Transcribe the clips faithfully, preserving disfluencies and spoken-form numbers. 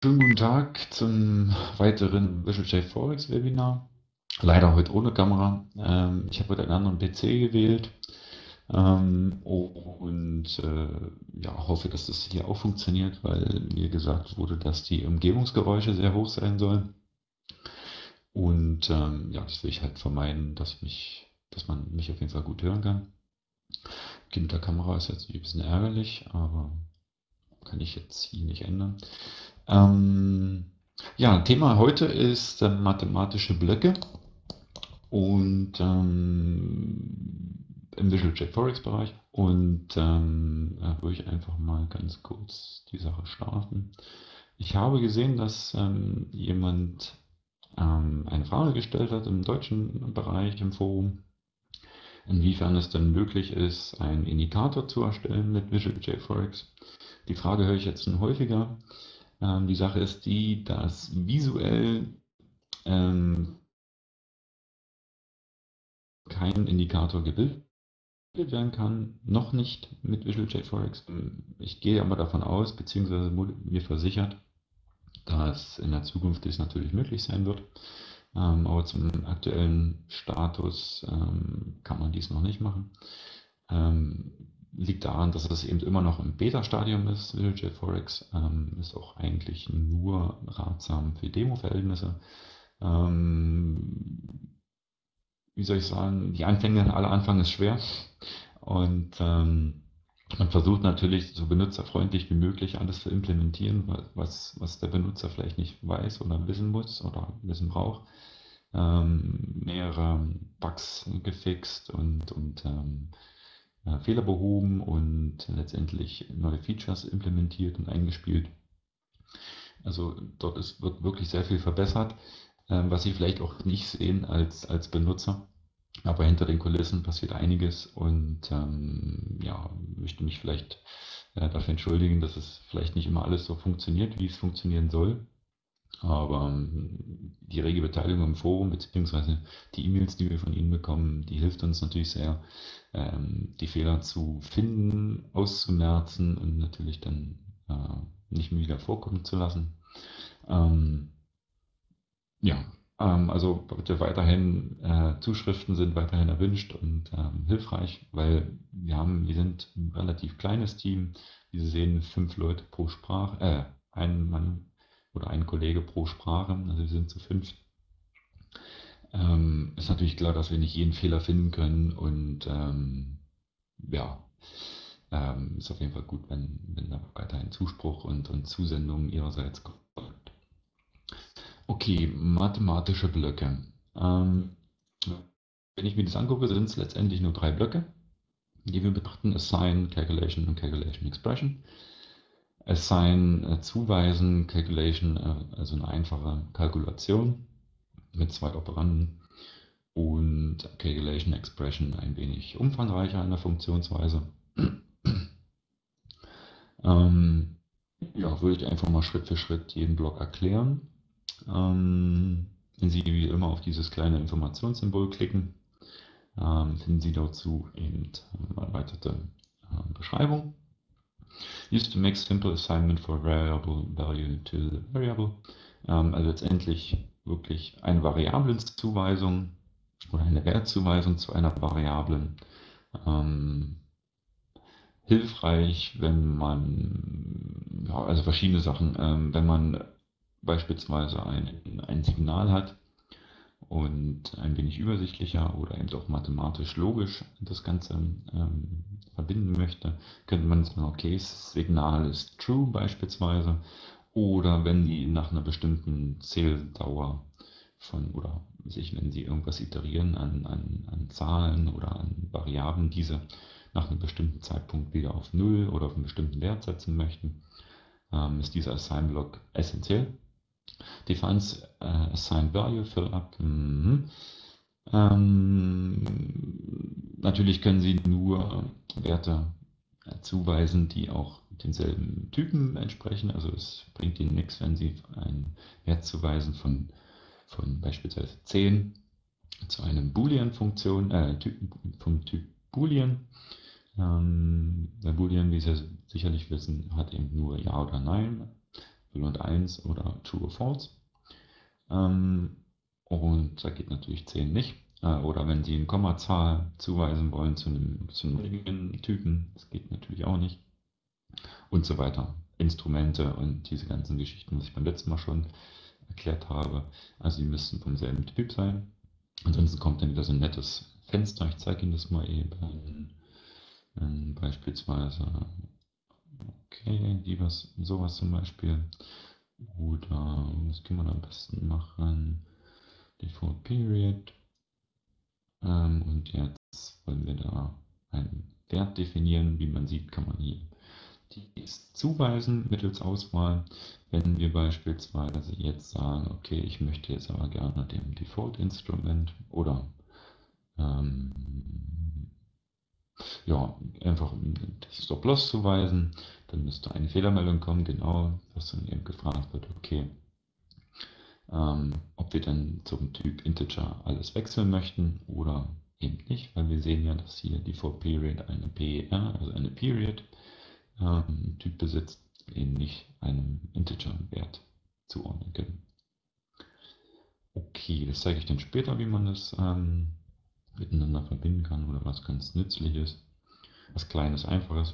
Schönen guten Tag zum weiteren Visual JForex Webinar. Leider heute ohne Kamera. Ähm, ich habe heute einen anderen P C gewählt ähm, und äh, ja, hoffe, dass das hier auch funktioniert, weil mir gesagt wurde, dass die Umgebungsgeräusche sehr hoch sein sollen. Und ähm, ja, das will ich halt vermeiden, dass mich, dass man mich auf jeden Fall gut hören kann. Okay, mit der Kamera ist jetzt ein bisschen ärgerlich, aber kann ich jetzt hier nicht ändern. Ähm, ja, Thema heute ist äh, mathematische Blöcke und ähm, im Visual JetForex Bereich. Und ähm, da würde ich einfach mal ganz kurz die Sache starten. Ich habe gesehen, dass ähm, jemand ähm, eine Frage gestellt hat im deutschen Bereich im Forum, inwiefern es denn möglich ist, einen Indikator zu erstellen mit Visual JForex. Die Frage höre ich jetzt schon häufiger. Ähm, die Sache ist die, dass visuell ähm, kein Indikator gebildet werden kann, noch nicht mit Visual JForex. Ich gehe aber davon aus, beziehungsweise wurde mir versichert, dass in der Zukunft dies natürlich möglich sein wird. Ähm, aber zum aktuellen Status ähm, kann man dies noch nicht machen. Ähm, liegt daran, dass es eben immer noch im Beta-Stadium ist. Visual JForex ähm, ist auch eigentlich nur ratsam für Demo-Verhältnisse. Ähm, wie soll ich sagen, die Anfänge, aller Anfang ist schwer und ähm, man versucht natürlich so benutzerfreundlich wie möglich alles zu implementieren, was, was der Benutzer vielleicht nicht weiß oder wissen muss oder wissen braucht. Ähm, mehrere Bugs gefixt und, und ähm, äh, Fehler behoben und letztendlich neue Features implementiert und eingespielt. Also dort ist, wird wirklich sehr viel verbessert, ähm, was Sie vielleicht auch nicht sehen als, als Benutzer. Aber hinter den Kulissen passiert einiges und ähm, ja, möchte mich vielleicht äh, dafür entschuldigen, dass es vielleicht nicht immer alles so funktioniert, wie es funktionieren soll. Aber ähm, die rege Beteiligung im Forum beziehungsweise die E-Mails, die wir von Ihnen bekommen, die hilft uns natürlich sehr, ähm, die Fehler zu finden, auszumerzen und natürlich dann äh, nicht mehr wieder vorkommen zu lassen. Ähm, ja, ähm, also bitte weiterhin, äh, Zuschriften sind weiterhin erwünscht und ähm, hilfreich, weil wir haben, wir sind ein relativ kleines Team. Wie Sie sehen, fünf Leute pro Sprache, äh, ein Mann oder ein Kollege pro Sprache, also wir sind zu fünf. Ähm, ist natürlich klar, dass wir nicht jeden Fehler finden können und ähm, ja, ähm, ist auf jeden Fall gut, wenn, wenn da weiterhin Zuspruch und, und Zusendungen Ihrerseits kommt. Okay, mathematische Blöcke. Ähm, wenn ich mir das angucke, sind es letztendlich nur drei Blöcke, die wir betrachten: Assign, Calculation und Calculation Expression. Assign, äh, zuweisen, Calculation, äh, also eine einfache Kalkulation mit zwei Operanden, und Calculation Expression ein wenig umfangreicher in der Funktionsweise. Ähm, ja, würde ich einfach mal Schritt für Schritt jeden Block erklären. Ähm, wenn Sie wie immer auf dieses kleine Informationssymbol klicken, ähm, finden Sie dazu eben eine erweiterte äh, Beschreibung. Used to make simple assignment for variable value to the variable. Ähm, also letztendlich wirklich eine Variablenzuweisung oder eine Wertzuweisung zu einer Variablen. Ähm, hilfreich, wenn man, ja, also verschiedene Sachen, ähm, wenn man beispielsweise ein, ein Signal hat und ein wenig übersichtlicher oder eben auch mathematisch logisch das Ganze ähm, verbinden möchte, könnte man sagen, okay, das Signal ist true beispielsweise, oder wenn die nach einer bestimmten Zähldauer von, oder sich, wenn Sie irgendwas iterieren an, an, an Zahlen oder an Variablen, diese nach einem bestimmten Zeitpunkt wieder auf null oder auf einen bestimmten Wert setzen möchten, ähm, ist dieser Assign-Block essentiell. Defines uh, assigned value fill up. Mhm. Ähm, natürlich können Sie nur Werte äh, zuweisen, die auch denselben Typen entsprechen. Also es bringt Ihnen nichts, wenn Sie einen Wert zuweisen von, von beispielsweise zehn zu einem Boolean-Funktion, äh, Typen vom Typ Boolean. Ähm, der Boolean, wie Sie sicherlich wissen, hat eben nur Ja oder Nein. null und eins oder True or False. Ähm, und da geht natürlich zehn nicht. Äh, oder wenn Sie eine Kommazahl zuweisen wollen zu einem, zu einem Typen, das geht natürlich auch nicht. Und so weiter. Instrumente und diese ganzen Geschichten, was ich beim letzten Mal schon erklärt habe. Also die müssten vom selben Typ sein. Ansonsten kommt dann wieder so ein nettes Fenster. Ich zeige Ihnen das mal eben. Ähm, beispielsweise, okay, die was, sowas zum Beispiel. Oder was können wir da am besten machen? Default Period. Ähm, und jetzt wollen wir da einen Wert definieren. Wie man sieht, kann man hier dies zuweisen mittels Auswahl. Wenn wir beispielsweise jetzt sagen, okay, ich möchte jetzt aber gerne dem Default Instrument oder ähm, ja, einfach das Stop-Loss zuweisen, dann müsste eine Fehlermeldung kommen, genau, was dann eben gefragt wird, okay, ähm, ob wir dann zum Typ Integer alles wechseln möchten oder eben nicht, weil wir sehen ja, dass hier Default Period eine P E R, also eine Period, ähm, Typ besitzt, eben nicht einem Integer-Wert zuordnen können. Okay, das zeige ich dann später, wie man das ähm, miteinander verbinden kann oder was ganz nützlich ist. Was Kleines, Einfaches.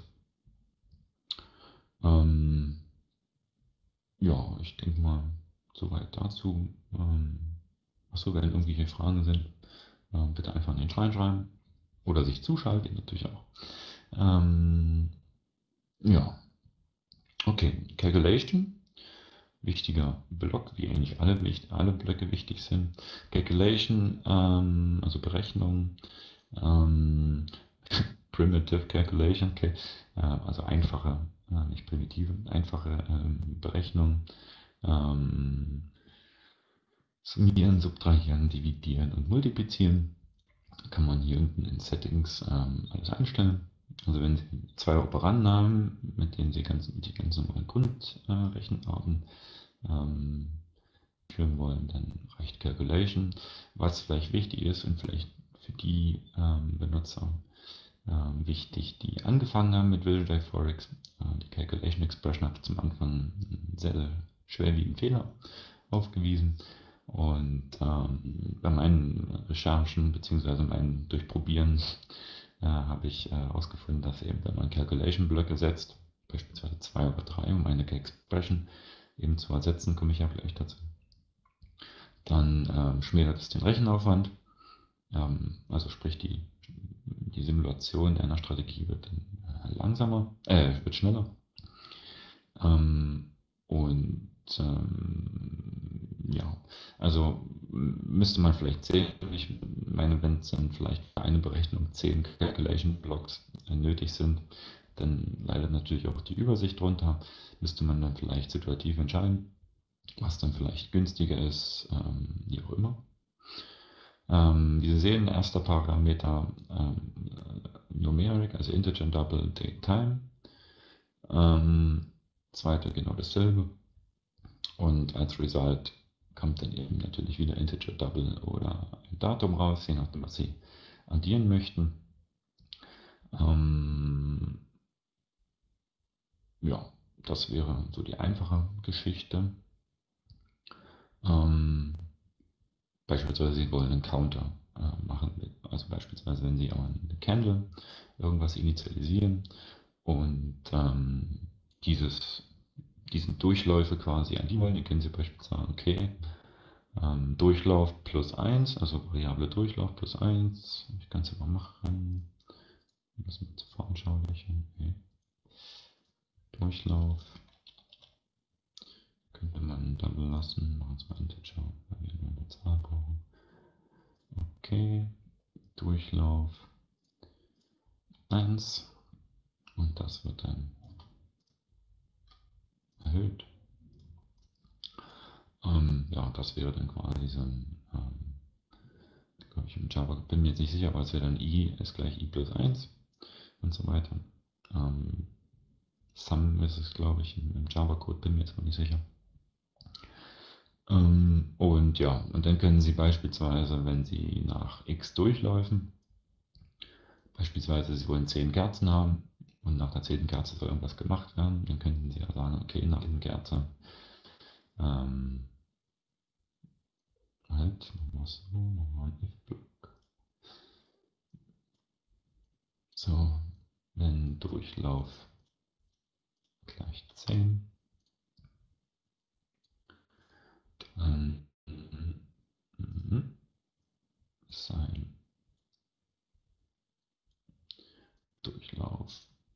Ähm, ja, ich denke mal, soweit dazu. Ähm, achso, wenn irgendwelche Fragen sind, äh, bitte einfach in den Schein schreiben oder sich zuschalten, natürlich auch. Ähm, ja, okay, Calculation. Wichtiger Block, wie eigentlich alle, alle Blöcke wichtig sind. Calculation, ähm, also Berechnung, ähm, Primitive Calculation, okay, äh, also einfache, äh, nicht primitive, einfache ähm, Berechnung. Ähm, summieren, subtrahieren, dividieren und multiplizieren. Kann man hier unten in Settings ähm, alles einstellen. Also wenn Sie zwei Operanden haben, mit denen Sie ganz, die ganz normalen Grundrechenarten ähm, führen wollen, dann reicht Calculation. Was vielleicht wichtig ist und vielleicht für die ähm, Benutzer ähm, wichtig, die angefangen haben mit Visual Forex, äh, die Calculation Expression hat zum Anfang einen sehr, sehr schwerwiegenden Fehler aufgewiesen. Und ähm, bei meinen Recherchen bzw. meinem Durchprobieren äh, habe ich herausgefunden, äh, dass eben, wenn man Calculation-Blöcke setzt, beispielsweise zwei oder drei, um eine Expression eben zu ersetzen, komme ich ja gleich dazu, dann ähm, schmälert es den Rechenaufwand, ähm, also sprich die, die Simulation einer Strategie wird dann äh, langsamer, äh, wird schneller. Ähm, und ähm, ja, also müsste man vielleicht sehen, ich meine, wenn es dann vielleicht für eine Berechnung zehn Calculation Blocks äh, nötig sind, dann leidet natürlich auch die Übersicht drunter. Müsste man dann vielleicht situativ entscheiden, was dann vielleicht günstiger ist, ähm, wie auch immer. Ähm, wie Sie sehen, erster Parameter ähm, Numeric, also Integer Double Date Time. Ähm, zweiter genau dasselbe. Und als Result kommt dann eben natürlich wieder Integer Double oder ein Datum raus, je nachdem, was Sie addieren möchten. Ähm, ja, das wäre so die einfache Geschichte. Ähm, beispielsweise Sie wollen einen Counter äh, machen, also beispielsweise wenn Sie auch eine Candle irgendwas initialisieren und ähm, dieses, diesen Durchläufe quasi an die wollen, dann können Sie beispielsweise sagen, okay, ähm, Durchlauf plus eins, also Variable Durchlauf plus eins, ich kann es mal machen, das mit zu veranschaulichen, okay. Durchlauf könnte man dann belassen, machen wir Integer, weil wir nur eine Zahl brauchen. Okay, Durchlauf eins und das wird dann erhöht. Ähm, ja, das wäre dann quasi so ein, ähm, glaube ich, im Java, bin mir jetzt nicht sicher, aber es wäre dann i ist gleich i plus eins und so weiter. Ähm, Sum ist es, glaube ich, im, im Java-Code, bin mir jetzt mal nicht sicher. Ähm, und ja, und dann können Sie beispielsweise, wenn Sie nach x Durchläufen, beispielsweise Sie wollen zehn Kerzen haben und nach der zehnten Kerze soll irgendwas gemacht werden, dann könnten Sie ja sagen, okay, nach dieser Kerze Ähm, halt, machen wir so, machen wir ein if-Block. So, wenn Durchlauf gleich zehn, dann mhm, sein Durchlauf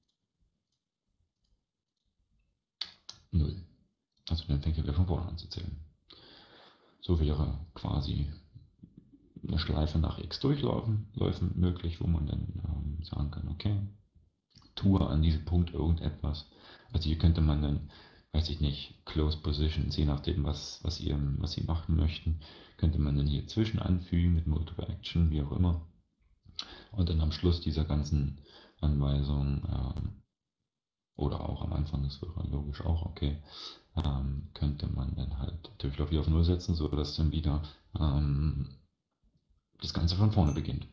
null. Also dann fängt er wieder von vorne an zu zählen. So wäre quasi eine Schleife nach x Durchläufen Läufen möglich, wo man dann ähm, sagen kann, okay, tue an diesem Punkt irgendetwas. Also hier könnte man dann, weiß ich nicht, Close Positions, je nachdem, was, was, ihr, was Sie machen möchten, könnte man dann hier zwischen anfügen mit Multiple Action, wie auch immer. Und dann am Schluss dieser ganzen Anweisung ähm, oder auch am Anfang, das wäre logisch auch okay, ähm, könnte man dann halt Durchlauf wieder auf null setzen, sodass dann wieder ähm, das Ganze von vorne beginnt.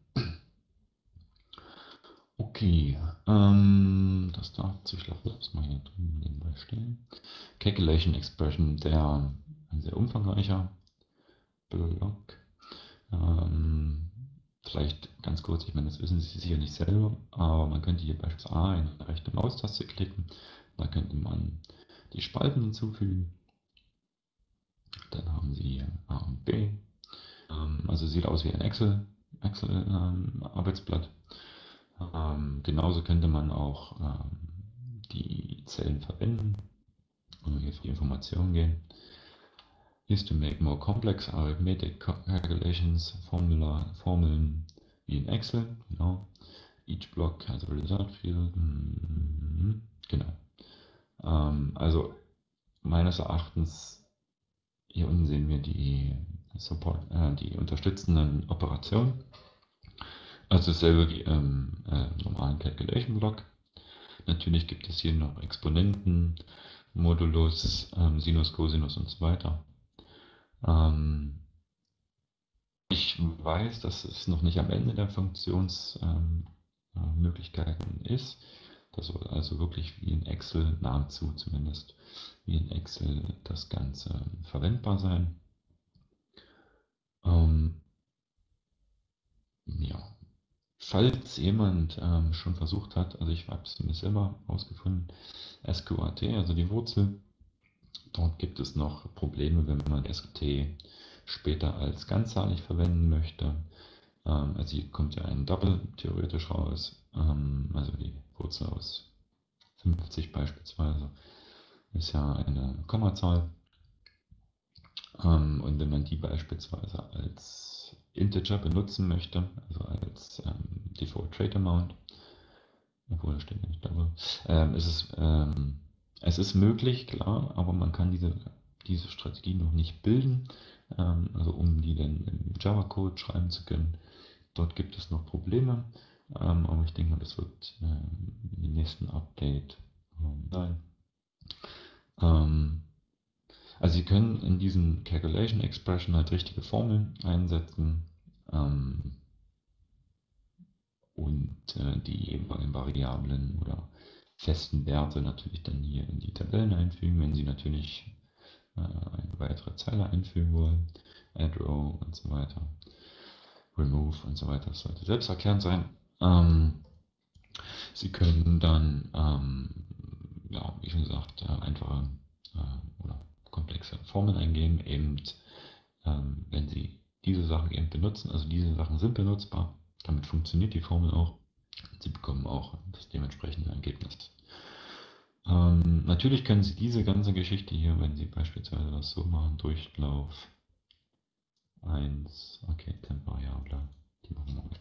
Okay, ähm, das darf Durchlauf mal hier drüben nebenbei stehen. Calculation Expression, der ein sehr umfangreicher Block. Ähm, vielleicht ganz kurz, ich meine, das wissen Sie sicher nicht selber, aber man könnte hier beispielsweise A in eine rechte Maustaste klicken, da könnte man die Spalten hinzufügen, dann haben Sie hier A und B, ähm, also sieht aus wie ein Excel, Excel ähm, Arbeitsblatt. Ähm, genauso könnte man auch ähm, die Zellen verwenden, wenn wir hier auf die Informationen gehen. Is to make more complex arithmetic calculations, Formula, Formeln wie in Excel, genau. Each block has a result field. Mhm, genau. Ähm, also meines Erachtens, hier unten sehen wir die, Support, äh, die unterstützenden Operationen. Also dasselbe wie im äh, normalen Calculation Block. Natürlich gibt es hier noch Exponenten, Modulus, ähm, Sinus, Cosinus und so weiter. Ähm, ich weiß, dass es noch nicht am Ende der Funktionsmöglichkeiten ähm, ist. Das soll also wirklich wie in Excel, nahezu zumindest, wie in Excel das Ganze verwendbar sein. Ähm, ja. Falls jemand ähm, schon versucht hat, also ich habe es mir selber ausgefunden, S Q A T, also die Wurzel, dort gibt es noch Probleme, wenn man S Q T später als ganzzahlig verwenden möchte. Ähm, also hier kommt ja ein Double theoretisch raus, ähm, also die Wurzel aus fünfzig beispielsweise ist ja eine Kommazahl. Ähm, und wenn man die beispielsweise als Integer benutzen möchte, also als ähm, Default Trade Amount, obwohl da steht nicht Double, ähm, ist es, ähm, es ist möglich, klar, aber man kann diese, diese Strategie noch nicht bilden, ähm, also um die dann im Java-Code schreiben zu können. Dort gibt es noch Probleme, ähm, aber ich denke mal, das wird ähm, im nächsten Update ähm, sein. Ähm, also Sie können in diesen Calculation Expression halt richtige Formeln einsetzen ähm, und äh, die jeweiligen Variablen oder festen Werte natürlich dann hier in die Tabellen einfügen, wenn Sie natürlich äh, eine weitere Zeile einfügen wollen, Add Row und so weiter, Remove und so weiter. Das sollte selbsterklärend sein. Ähm, Sie können dann, ähm, ja, wie schon gesagt, äh, einfache äh, oder komplexe Formeln eingeben, eben ähm, wenn Sie diese Sachen eben benutzen, also diese Sachen sind benutzbar, damit funktioniert die Formel auch. Sie bekommen auch das dementsprechende Ergebnis. Ähm, natürlich können Sie diese ganze Geschichte hier, wenn Sie beispielsweise das so machen, Durchlauf eins, okay, Temp-Variable, die machen wir weg.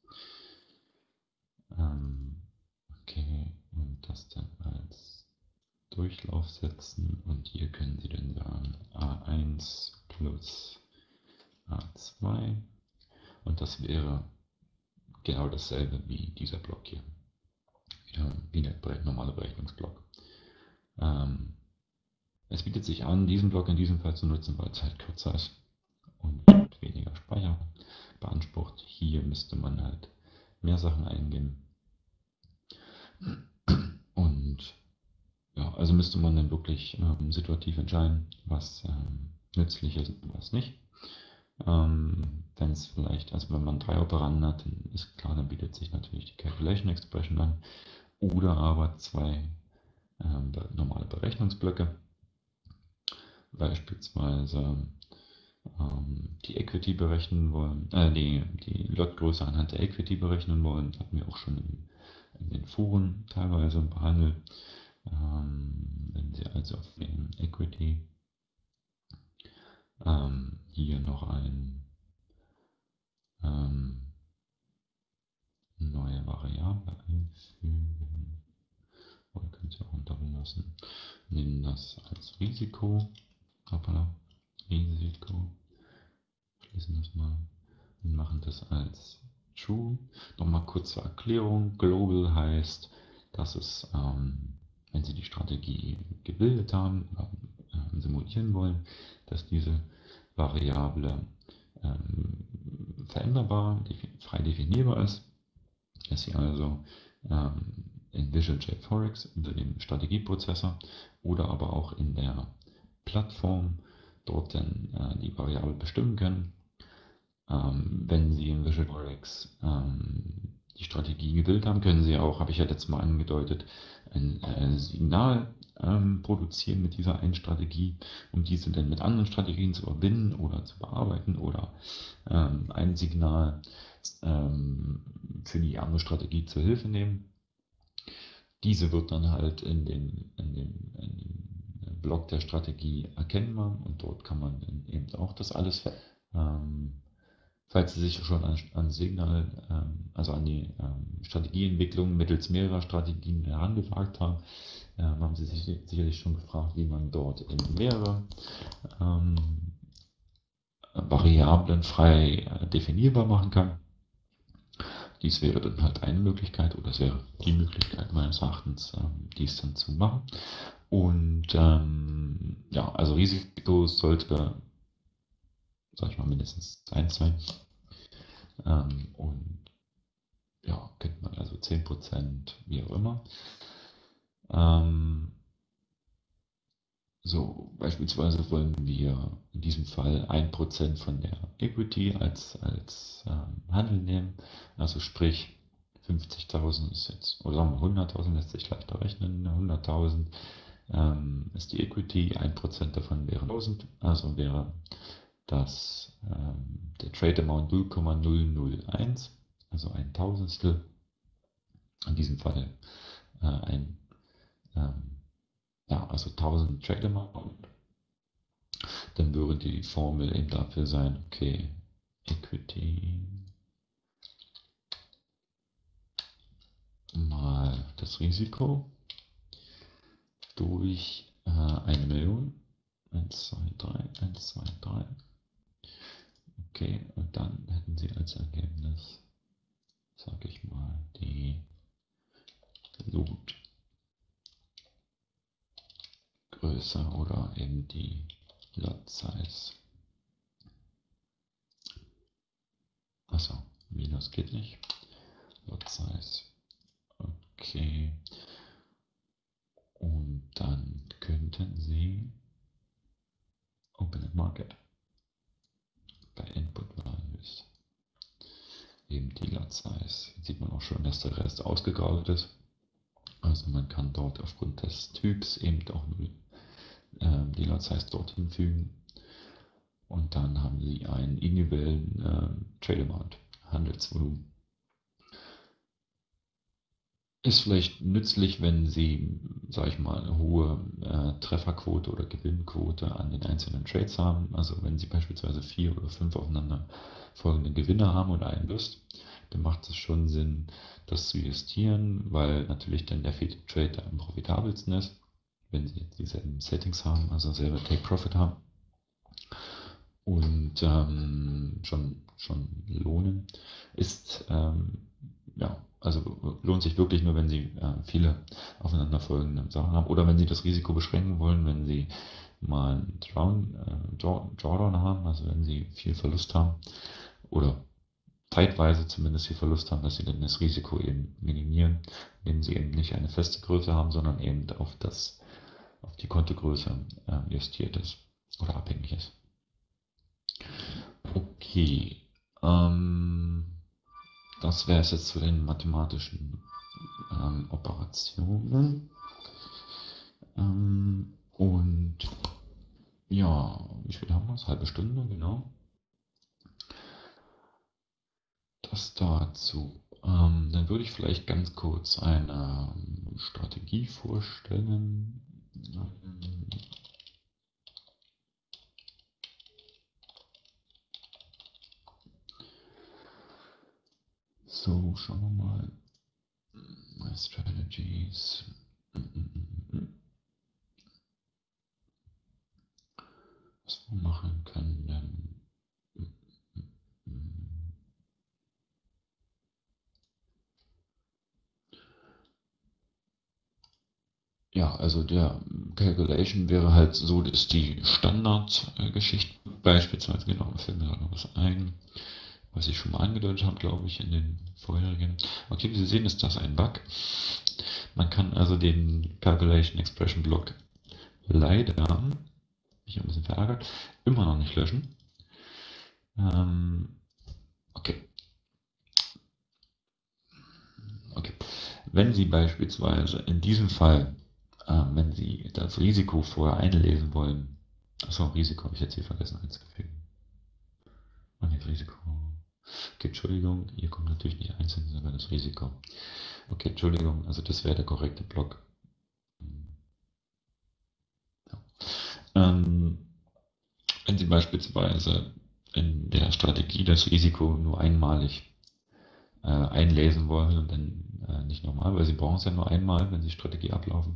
Ähm, okay, und das dann als Durchlauf setzen und hier können Sie dann sagen A eins plus A zwei und das wäre genau dasselbe wie dieser Block hier. Wieder wie der normale Berechnungsblock. Ähm, es bietet sich an, diesen Block in diesem Fall zu nutzen, weil es halt kürzer ist und weniger Speicher beansprucht. Hier müsste man halt mehr Sachen eingeben. Und ja, also müsste man dann wirklich ähm, situativ entscheiden, was ähm, nützlich ist und was nicht. Ähm, wenn es vielleicht, also wenn man drei Operanden hat, dann ist klar, dann bietet sich natürlich die Calculation Expression an oder aber zwei ähm, normale Berechnungsblöcke, beispielsweise ähm, die Equity berechnen wollen, äh, die, die Lotgröße anhand der Equity berechnen wollen, hatten wir auch schon in, in den Foren teilweise behandelt. Ähm, wenn Sie also auf den Equity ähm, hier noch ein ähm, neue Variable einfügen, oder könnt ihr auch unterlassen, nehmen das als Risiko, hoppala, Risiko, schließen das mal und machen das als True. Nochmal kurz zur Erklärung, Global heißt, dass es, ähm, wenn Sie die Strategie gebildet haben oder äh, simulieren wollen, dass diese Variable ähm, veränderbar, frei definierbar ist, dass sie also ähm, in Visual JForex unter dem Strategieprozessor oder aber auch in der Plattform dort dann äh, die Variable bestimmen können. Ähm, wenn Sie in Visual JForex ähm, die Strategie gebildet haben, können Sie auch, habe ich ja letztes Mal angedeutet, ein äh, Signal ähm, produzieren mit dieser einen Strategie, um diese dann mit anderen Strategien zu verbinden oder zu bearbeiten oder ähm, ein Signal ähm, für die andere Strategie zur Hilfe nehmen. Diese wird dann halt in dem, in dem, in dem Block der Strategie erkennbar und dort kann man dann eben auch das alles ver ähm, falls Sie sich schon an, an Signal, ähm, also an die ähm, Strategieentwicklung mittels mehrerer Strategien herangewagt haben, ähm, haben Sie sich sicherlich schon gefragt, wie man dort in mehrere ähm, Variablen frei äh, definierbar machen kann. Dies wäre dann halt eine Möglichkeit oder es wäre die Möglichkeit meines Erachtens, ähm, dies dann zu machen. Und ähm, ja, also Risiko sollte, sag ich mal, mindestens eins sein. Ähm, und ja, kennt man also zehn Prozent, wie auch immer. Ähm, so, beispielsweise wollen wir in diesem Fall ein Prozent von der Equity als, als ähm, Handel nehmen. Also sprich, fünfzigtausend ist jetzt, oder sagen wir hunderttausend lässt sich leichter rechnen. hunderttausend ähm, ist die Equity, ein Prozent davon wäre tausend, also wäre das ähm, der Trade Amount null Komma null null eins, also ein Tausendstel. In diesem Fall äh, ein, ähm, ja, also tausend Trade Amount. Dann würde die Formel eben dafür sein, okay, Equity mal das Risiko durch äh, eine Million. eins, zwei, drei, eins, zwei, drei. Okay, und dann hätten Sie als Ergebnis, sage ich mal, die Lotgröße oder eben die Lot Size. Achso, Minus geht nicht. Lot Size. Okay. Und dann könnten Sie Open Market bei Input Values eben die Lot Size. Jetzt sieht man auch schon, dass der Rest ausgegraut ist. Also man kann dort aufgrund des Typs eben auch nur äh, die Lot Size dorthin fügen. Und dann haben Sie einen individuellen äh, Trade Amount, Handelsvolumen. Ist vielleicht nützlich, wenn Sie, sage ich mal, eine hohe äh, Trefferquote oder Gewinnquote an den einzelnen Trades haben. Also wenn Sie beispielsweise vier oder fünf aufeinander folgende Gewinne haben oder einen Verlust, dann macht es schon Sinn, das zu justieren, weil natürlich dann der vierte Trade am profitabelsten ist, wenn Sie jetzt dieselben Settings haben, also selber Take Profit haben. Und ähm, schon, schon lohnen ist, ähm, ja, also lohnt sich wirklich nur, wenn Sie äh, viele aufeinanderfolgende Sachen haben oder wenn Sie das Risiko beschränken wollen, wenn Sie mal einen Drawn, äh, Draw, Drawdown haben, also wenn Sie viel Verlust haben oder zeitweise zumindest viel Verlust haben, dass Sie dann das Risiko eben minimieren, indem Sie eben nicht eine feste Größe haben, sondern eben auf das auf die Kontogröße äh, justiert ist oder abhängig ist. Okay, ähm, das wäre es jetzt zu den mathematischen ähm, Operationen. Ähm, und ja, wie spät haben wir es? Halbe Stunde, genau. Das dazu. Ähm, dann würde ich vielleicht ganz kurz eine ähm, Strategie vorstellen. Ähm, So, schauen wir mal. My strategies. Was wir machen können. Ja, also der Calculation wäre halt so, dass die Standardgeschichte beispielsweise, genau, da fällt mir gerade noch was ein, was ich schon mal angedeutet habe, glaube ich, in den vorherigen. Okay, wie Sie sehen, ist das ein Bug. Man kann also den Calculation Expression Block leider, mich ein bisschen verärgert, immer noch nicht löschen. Ähm, okay. Okay. Wenn Sie beispielsweise in diesem Fall, äh, wenn Sie das Risiko vorher einlesen wollen, achso, Risiko habe ich jetzt hier vergessen einzufügen. Oh, nee, Risiko. Okay, Entschuldigung, hier kommt natürlich nicht einzeln, sondern das Risiko. Okay, Entschuldigung, also das wäre der korrekte Block. Ja. Ähm, wenn Sie beispielsweise in der Strategie das Risiko nur einmalig äh, einlesen wollen und dann äh, nicht nochmal, weil Sie brauchen es ja nur einmal, wenn Sie Strategie ablaufen,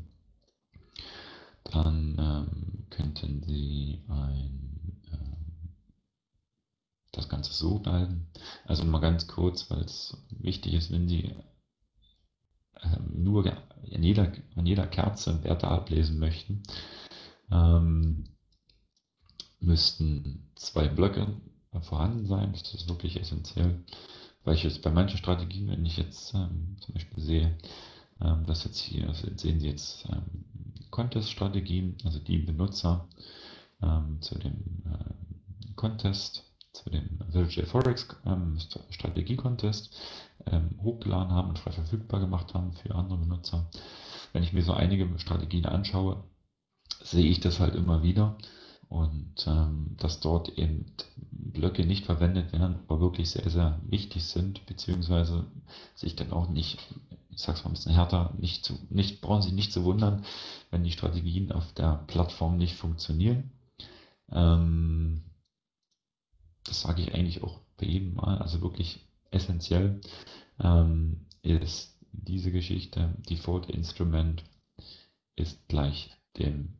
dann ähm, könnten Sie ein, ähm, das Ganze so halten. Also mal ganz kurz, weil es wichtig ist, wenn Sie ähm, nur an jeder, an jeder Kerze Werte ablesen möchten, ähm, müssten zwei Blöcke vorhanden sein. Das ist wirklich essentiell, weil ich jetzt bei manchen Strategien, wenn ich jetzt ähm, zum Beispiel sehe, ähm, dass jetzt hier, also jetzt sehen Sie jetzt ähm, Contest-Strategien, also die Benutzer ähm, zu dem äh, Contest, zu dem Virtual Forex ähm, Strategie-Contest ähm, hochgeladen haben und frei verfügbar gemacht haben für andere Benutzer. Wenn ich mir so einige Strategien anschaue, sehe ich das halt immer wieder und ähm, dass dort eben Blöcke nicht verwendet werden, aber wirklich sehr, sehr wichtig sind, beziehungsweise sich dann auch nicht, ich sag's mal ein bisschen härter, nicht zu, nicht, brauchen sich nicht zu wundern, wenn die Strategien auf der Plattform nicht funktionieren. Ähm, das sage ich eigentlich auch bei jedem Mal, also wirklich essentiell ähm, ist diese Geschichte, Default Instrument ist gleich dem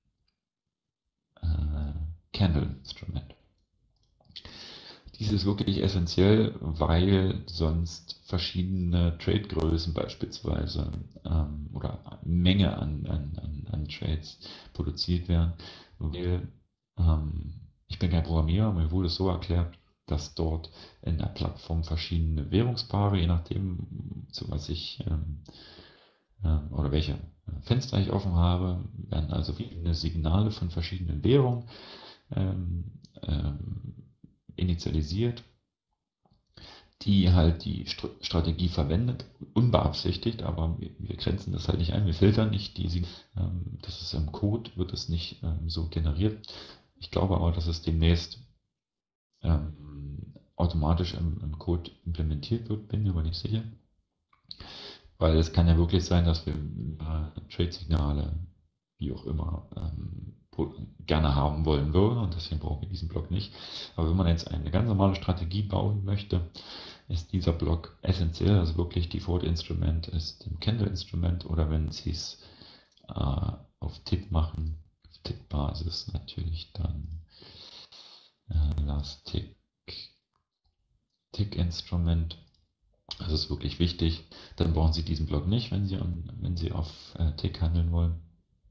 äh, Candle Instrument. Dies ist wirklich essentiell, weil sonst verschiedene Trade-Größen beispielsweise ähm, oder Menge an, an, an, an Trades produziert werden. Weil, ähm, ich bin kein Programmierer, mir wurde es so erklärt, dass dort in der Plattform verschiedene Währungspaare, je nachdem, zu was ich ähm, ähm, oder welche Fenster ich offen habe, werden also verschiedene Signale von verschiedenen Währungen ähm, ähm, initialisiert, die halt die St Strategie verwendet, unbeabsichtigt, aber wir, wir grenzen das halt nicht ein, wir filtern nicht die Signale, ähm, das ist im Code, wird es nicht ähm, so generiert. Ich glaube aber, dass es demnächst ähm, automatisch im, im Code implementiert wird, bin mir aber nicht sicher. Weil es kann ja wirklich sein, dass wir äh, Trade-Signale, wie auch immer, ähm, gerne haben wollen würden und deswegen brauchen wir diesen Block nicht. Aber wenn man jetzt eine ganz normale Strategie bauen möchte, ist dieser Block essentiell, also wirklich Default Instrument ist im Candle Instrument oder wenn Sie es äh, auf Tick machen, auf Tick-Basis natürlich dann äh, Last Tick, Tick Instrument. Das ist wirklich wichtig. Dann brauchen Sie diesen Block nicht, wenn Sie, wenn Sie auf äh, Tick handeln wollen.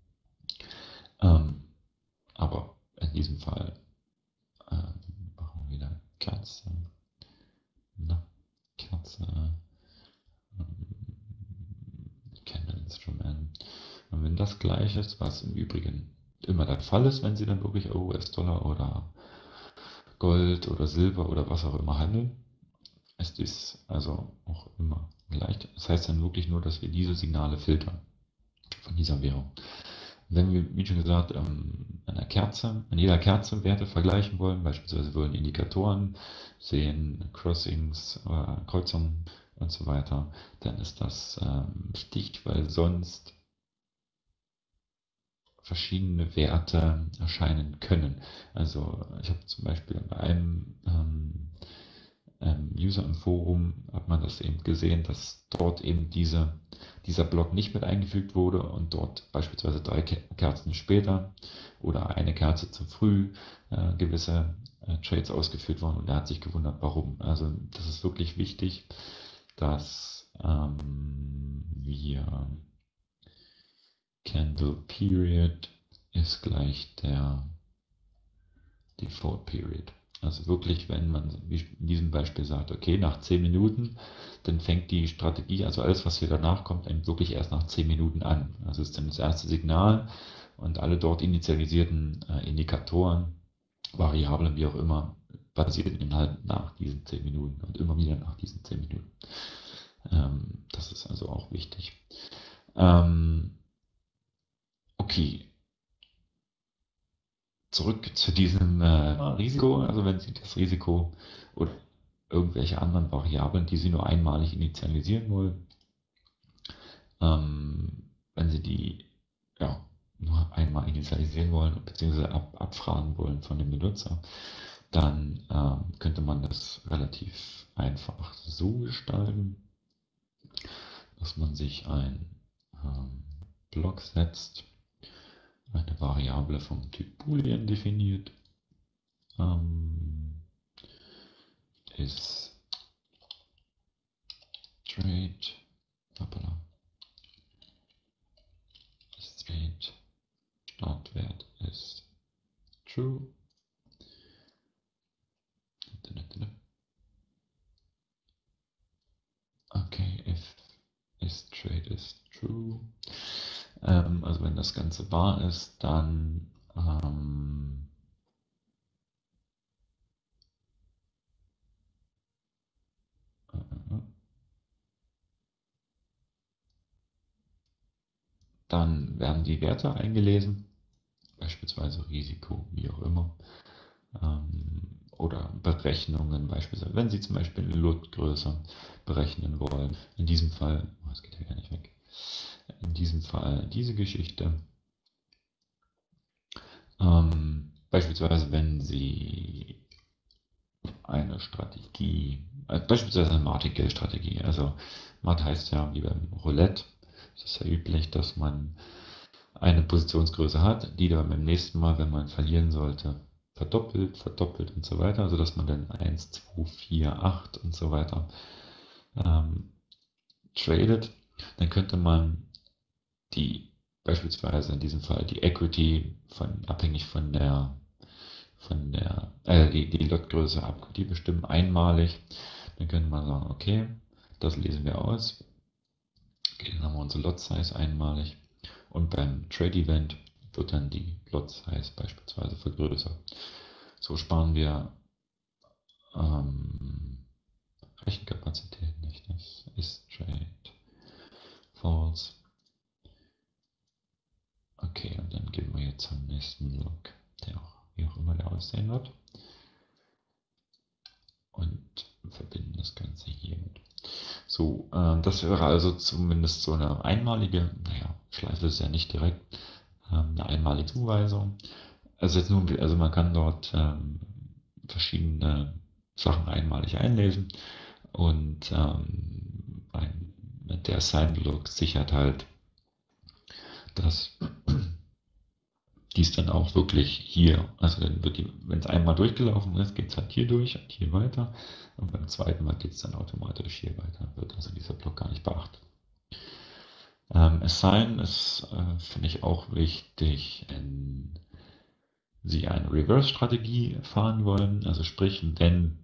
Ähm, aber in diesem Fall äh, machen wir wieder Kerze. Na, Kerze. Ähm, Candle Instrument. Und wenn das gleich ist, was im Übrigen immer der Fall ist, wenn Sie dann wirklich U S-Dollar oder Gold oder Silber oder was auch immer handeln, ist dies also auch immer gleich. Das heißt dann wirklich nur, dass wir diese Signale filtern von dieser Währung. Wenn wir, wie schon gesagt, an einer Kerze, an jeder Kerze Werte vergleichen wollen, beispielsweise wollen Indikatoren sehen, Crossings, äh, Kreuzungen und so weiter, dann ist das ähm, wichtig, weil sonst verschiedene Werte erscheinen können. Also ich habe zum Beispiel bei einem ähm, ähm, User im Forum, hat man das eben gesehen, dass dort eben diese, dieser Block nicht mit eingefügt wurde und dort beispielsweise drei Kerzen später oder eine Kerze zu früh äh, gewisse äh, Trades ausgeführt wurden und er hat sich gewundert, warum. Also das ist wirklich wichtig, dass ähm, wir Candle Period ist gleich der Default Period. Also wirklich, wenn man wie in diesem Beispiel sagt, okay, nach zehn Minuten, dann fängt die Strategie, also alles, was hier danach kommt, eben wirklich erst nach zehn Minuten an. Also ist dann das erste Signal und alle dort initialisierten äh, Indikatoren, Variablen, wie auch immer, basieren halt nach diesen zehn Minuten und immer wieder nach diesen zehn Minuten. Ähm, das ist also auch wichtig. Ähm, okay, zurück zu diesem äh, Risiko, also wenn Sie das Risiko oder irgendwelche anderen Variablen, die Sie nur einmalig initialisieren wollen, ähm, wenn Sie die ja, nur einmal initialisieren wollen, beziehungsweise ab, abfragen wollen von dem Benutzer, dann ähm, könnte man das relativ einfach so gestalten, dass man sich ein ähm, Block setzt, eine Variable vom Typ Boolean definiert, ähm, ist Trade, hoppala, ist Trade, Startwert ist True. Okay, if is Trade is True. Ähm, also wenn das Ganze wahr ist, dann ähm, dann werden die Werte eingelesen, beispielsweise Risiko, wie auch immer, ähm, oder Berechnungen, beispielsweise, wenn Sie zum Beispiel eine Lotgröße berechnen wollen. In diesem Fall, oh, das geht ja gar nicht weg, in diesem Fall diese Geschichte. Ähm, beispielsweise, wenn Sie eine Strategie, äh, beispielsweise eine Martingale-Strategie, also Mart heißt ja wie beim Roulette, es ist ja üblich, dass man eine Positionsgröße hat, die dann beim nächsten Mal, wenn man verlieren sollte, verdoppelt, verdoppelt und so weiter, also dass man dann eins, zwei, vier, acht und so weiter ähm, tradet, dann könnte man die beispielsweise in diesem Fall die Equity von, abhängig von der von der äh, die, die Lotgröße Equity bestimmen einmalig. Dann könnte man sagen, okay, das lesen wir aus. Okay, dann haben wir unsere Lot Size einmalig und beim Trade Event wird dann die Lot Size beispielsweise vergrößert. So sparen wir ähm, Rechenkapazität nicht. Das ist Trade False. Okay, und dann gehen wir jetzt zum nächsten Log, der auch, wie auch immer der aussehen wird. Und verbinden das Ganze hiermit. So, äh, das wäre also zumindest so eine einmalige, naja, Schleife ist ja nicht direkt, ähm, eine einmalige Zuweisung. Also jetzt nur, also man kann dort ähm, verschiedene Sachen einmalig einlesen und ähm, ein, der Assigned Log sichert halt, dass dies dann auch wirklich hier, also dann wird die, wenn es einmal durchgelaufen ist, geht es halt hier durch und hier weiter und beim zweiten Mal geht es dann automatisch hier weiter, wird also dieser Block gar nicht beachtet. Ähm, Assign ist, äh, finde ich, auch wichtig, wenn Sie eine Reverse-Strategie fahren wollen, also sprich, wenn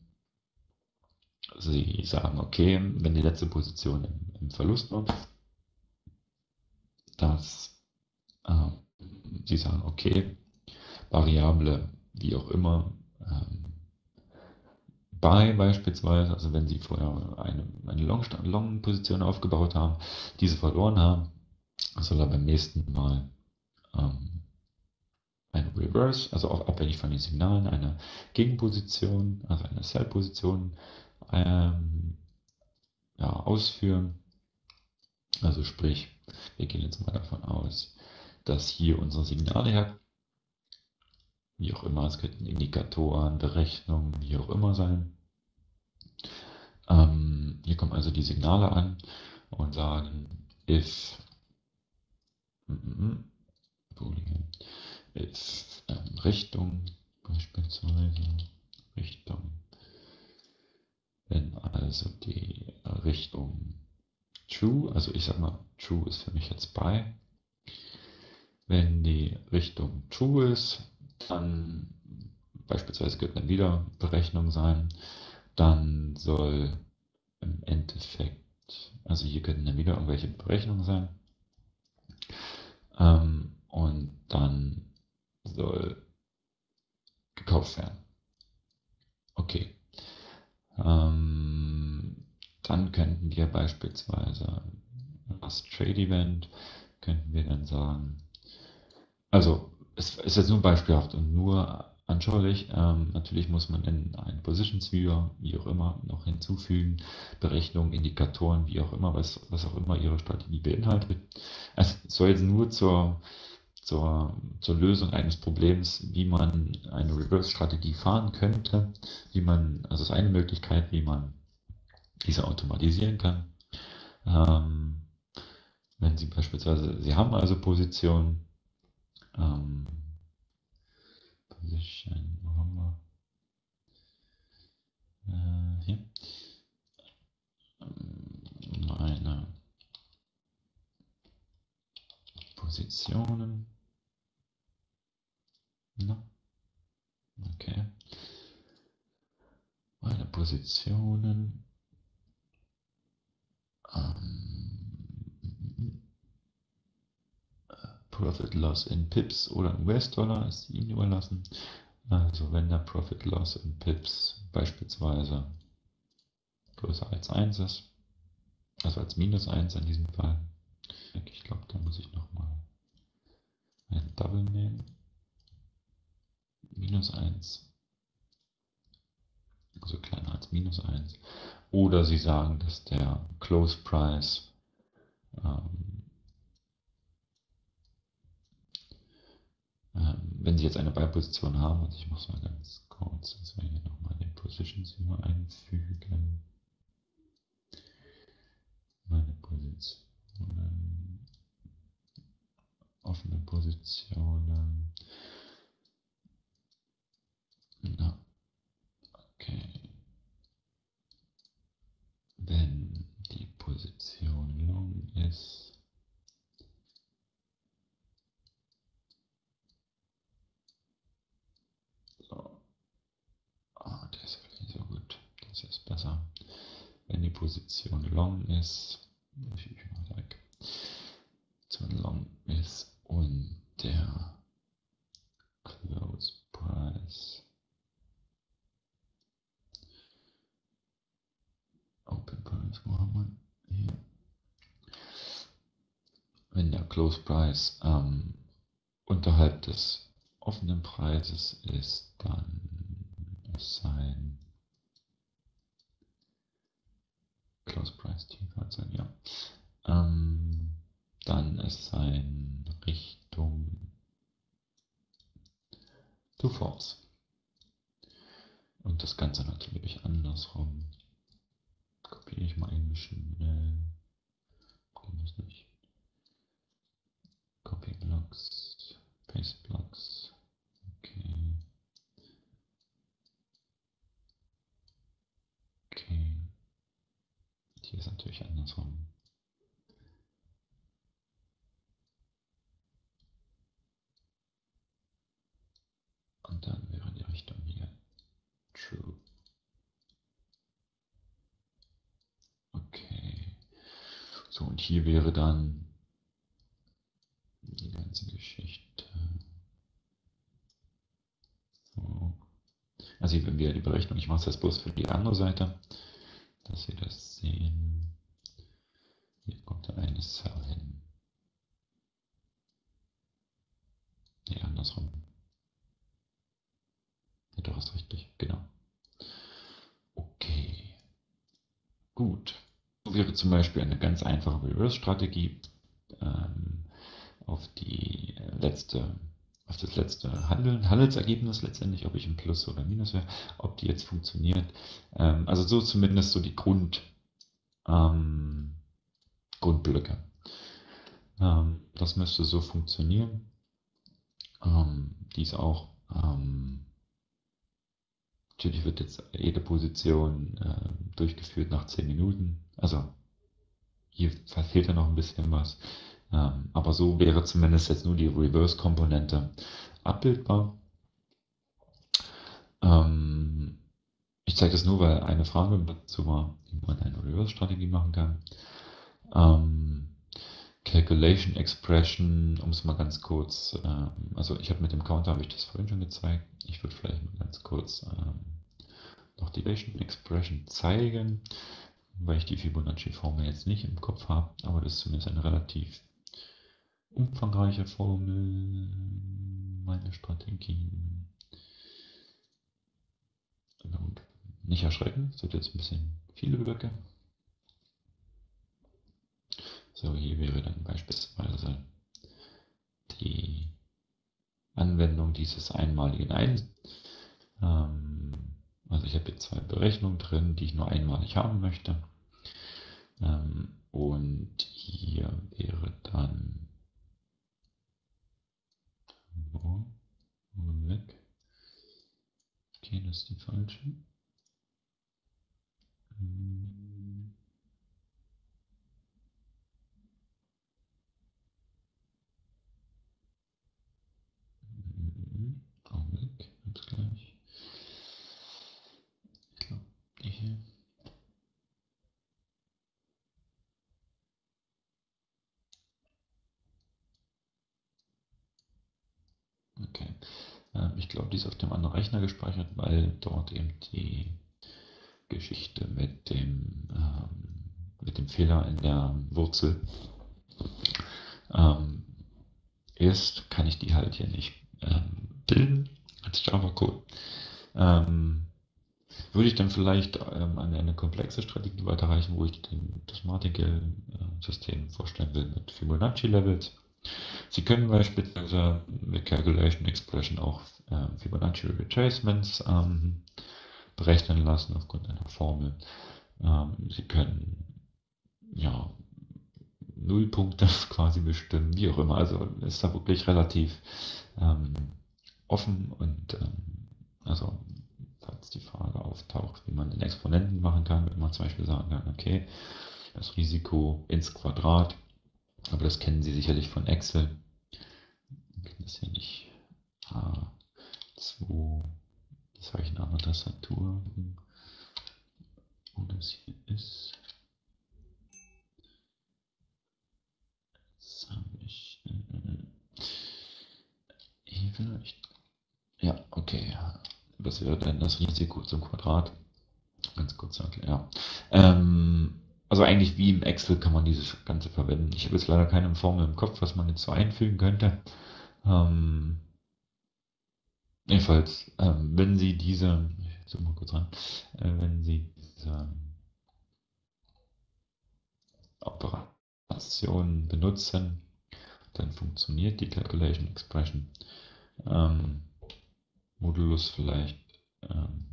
Sie sagen, okay, wenn die letzte Position im, im Verlust war, dass äh, Sie sagen, okay, Variable, wie auch immer, ähm, bei beispielsweise, also wenn Sie vorher eine, eine Long- Long-Position aufgebaut haben, diese verloren haben, soll er beim nächsten Mal ähm, eine Reverse, also auch abhängig von den Signalen, eine Gegenposition, also eine Sell-Position ähm, ja, ausführen. Also sprich, wir gehen jetzt mal davon aus, dass hier unsere Signale her, wie auch immer, es könnten Indikatoren, Berechnungen, wie auch immer sein. Ähm, hier kommen also die Signale an und sagen, if, mm, mm, Boolean, if ähm, Richtung, beispielsweise Richtung, wenn also die Richtung True, also ich sag mal, True ist für mich jetzt bei. Wenn die Richtung True ist, dann beispielsweise könnte eine Wiederberechnung sein, dann soll im Endeffekt, also hier könnten dann wieder irgendwelche Berechnungen sein, ähm, und dann soll gekauft werden. Okay. Ähm, dann könnten wir beispielsweise das Trade Event, könnten wir dann sagen, also es ist jetzt nur beispielhaft und nur anschaulich. Ähm, natürlich muss man in einen Positions Viewer, wie auch immer, noch hinzufügen, Berechnungen, Indikatoren, wie auch immer, was, was auch immer Ihre Strategie beinhaltet. Es soll jetzt nur zur, zur, zur Lösung eines Problems, wie man eine Reverse-Strategie fahren könnte, wie man, also es ist eine Möglichkeit, wie man diese automatisieren kann. Ähm, wenn Sie beispielsweise, Sie haben also Positionen, ähm, Position, wo haben wir? Äh, hier. Ähm, Meine Positionen. Na, okay. Meine Positionen. Ähm, Profit Loss in Pips oder in U S-Dollar ist Ihnen überlassen. Also wenn der Profit Loss in Pips beispielsweise größer als eins ist, also als minus eins in diesem Fall. Ich glaube, da muss ich nochmal ein Double nehmen. Minus eins, also kleiner als minus eins. Oder Sie sagen, dass der Close Price, ähm, ähm, wenn Sie jetzt eine Buy-Position haben, also ich muss mal ganz kurz, dass wir hier nochmal den Positions hier einfügen. Meine Positionen, offene Positionen. Na, okay. Wenn die Position long ist, so, ah, der ist vielleicht nicht so gut, das ist besser. Wenn die Position long ist, ich mal weg, zu long ist und der Close Price, Open Price, wo haben wir? Hier. Wenn der Close Price ähm, unterhalb des offenen Preises ist, dann ist sein Close Price tiefer sein, ja. Ähm, dann ist sein Richtung to false. Und das Ganze natürlich andersrum. Kopiere ich mal eben schnell. Das nicht. Copy Blocks, Paste Blocks. Okay. Okay. Hier ist natürlich andersrum. Und dann wäre die Richtung hier True. Okay. So, und hier wäre dann die ganze Geschichte. So. Also hier wieder die Berechnung, ich mache es jetzt bloß für die andere Seite, dass Sie das sehen. Hier kommt dann eine Cell hin. Nee, andersrum. Ja, doch, ist richtig, genau. Okay, gut. So wäre zum Beispiel eine ganz einfache Reverse-Strategie ähm, auf die letzte, auf das letzte Handel, Handelsergebnis letztendlich, ob ich ein Plus oder Minus wäre, ob die jetzt funktioniert. Ähm, also so zumindest so die Grund, ähm, Grundblöcke. Ähm, das müsste so funktionieren. Ähm, dies auch. Ähm, natürlich wird jetzt jede Position äh, durchgeführt nach zehn Minuten. Also hier fehlt ja noch ein bisschen was. Ähm, aber so wäre zumindest jetzt nur die Reverse-Komponente abbildbar. Ähm, ich zeige das nur, weil eine Frage dazu war, wie man eine Reverse-Strategie machen kann. Ähm, Calculation Expression, um es mal ganz kurz, ähm, also ich habe mit dem Counter, habe ich das vorhin schon gezeigt. Ich würde vielleicht mal ganz kurz ähm, noch die Calculation Expression zeigen, weil ich die Fibonacci-Formel jetzt nicht im Kopf habe, aber das ist zumindest eine relativ umfangreiche Formel, meine Strategien. Und nicht erschrecken, es wird jetzt ein bisschen viele Blöcke. So, hier wäre dann beispielsweise die Anwendung dieses einmaligen Eins. Ähm, also ich habe jetzt zwei Berechnungen drin, die ich nur einmalig haben möchte. Ähm, und hier wäre dann oh, weg. Okay, das ist die falsche. Hm. Augenblick, jetzt gleich. Ich glaube, die hier. Okay. Ähm, ich glaube, die ist auf dem anderen Rechner gespeichert, weil dort eben die Geschichte mit dem, ähm, mit dem Fehler in der Wurzel ähm, ist, kann ich die halt hier nicht ähm, bilden als Java-Code. Ähm, würde ich dann vielleicht ähm, eine, eine komplexe Strategie weiterreichen, wo ich den, das Martingale-System vorstellen will mit Fibonacci-Levels. Sie können beispielsweise mit Calculation Expression auch äh, Fibonacci Retracements ähm, berechnen lassen aufgrund einer Formel. Ähm, Sie können ja Nullpunkte quasi bestimmen, wie auch immer. Also ist da wirklich relativ ähm, offen und ähm, also falls die Frage auftaucht, wie man den Exponenten machen kann, wenn man zum Beispiel sagen kann, okay, das Risiko ins Quadrat, aber das kennen Sie sicherlich von Excel. Wir kennen das ja nicht. H zwei, das habe ich in einer Tastatur, wo das hier ist. Das habe ich. Hier vielleicht. Ja, okay. Das wäre dann das Risiko zum Quadrat. Ganz kurz erklären. Ja. Ähm, also eigentlich wie im Excel kann man dieses Ganze verwenden. Ich habe jetzt leider keine Formel im Kopf, was man jetzt so einfügen könnte. Ähm, jedenfalls, ähm, wenn Sie diese, ich zoome mal kurz ran, äh, wenn Sie diese Operation benutzen, dann funktioniert die Calculation Expression. Ähm, Modulus vielleicht ähm,